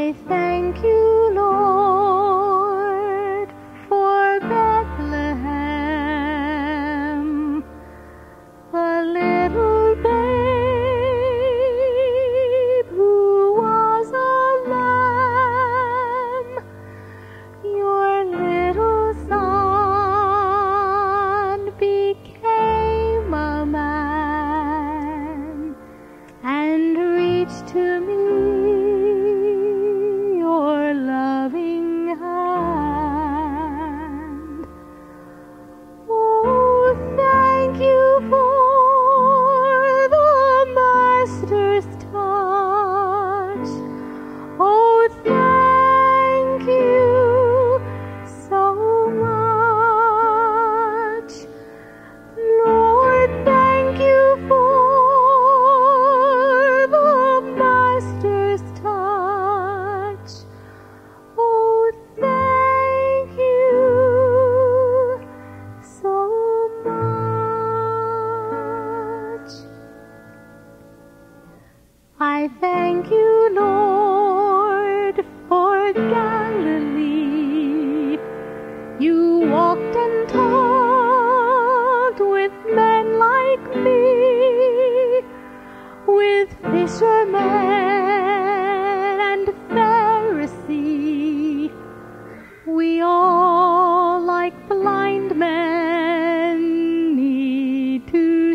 I thank you, Lord, for Bethlehem, the little babe who was a lamb, your little son became a man and reached to me your loving hand. Oh, thank you for the Master's touch. Oh, thank you so much. Lord, thank you for the Master's touch. Oh, thank you so much. I thank you, Lord, for Galilee. You walked and talked with men like me, with fishermen and Pharisee. We all, like blind men, need to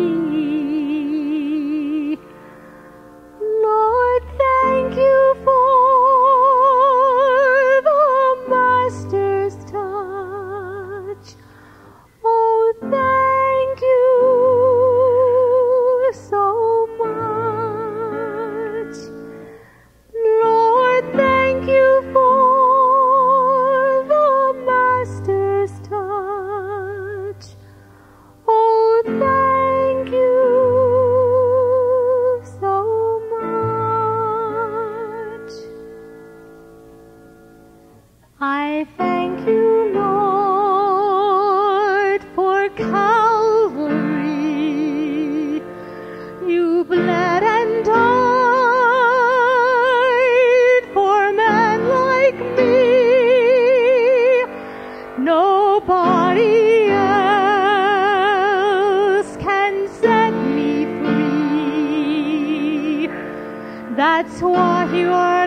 see. Lord, thank you for the Master's touch. Oh, thank you so much. Lord, thank you for the Master's touch. Oh, thank you so much. I thank you, Lord, for Calvary. You bled and died for men like me. Nobody else can set me free. That's why your